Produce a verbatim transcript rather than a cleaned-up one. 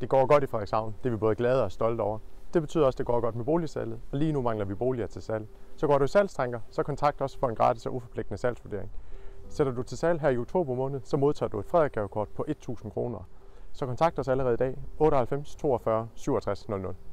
Det går godt i Frederikshavn. Det er vi både glade og stolte over. Det betyder også, at det går godt med boligsalget, og lige nu mangler vi boliger til salg. Så går du i salgstanker, så kontakt os for en gratis og uforpligtende salgsvurdering. Sætter du til salg her i oktober måned, så modtager du et Frederik-gavekort på tusind kroner. Så kontakt os allerede i dag otteoghalvfems toogfyrre syvogtres nul nul.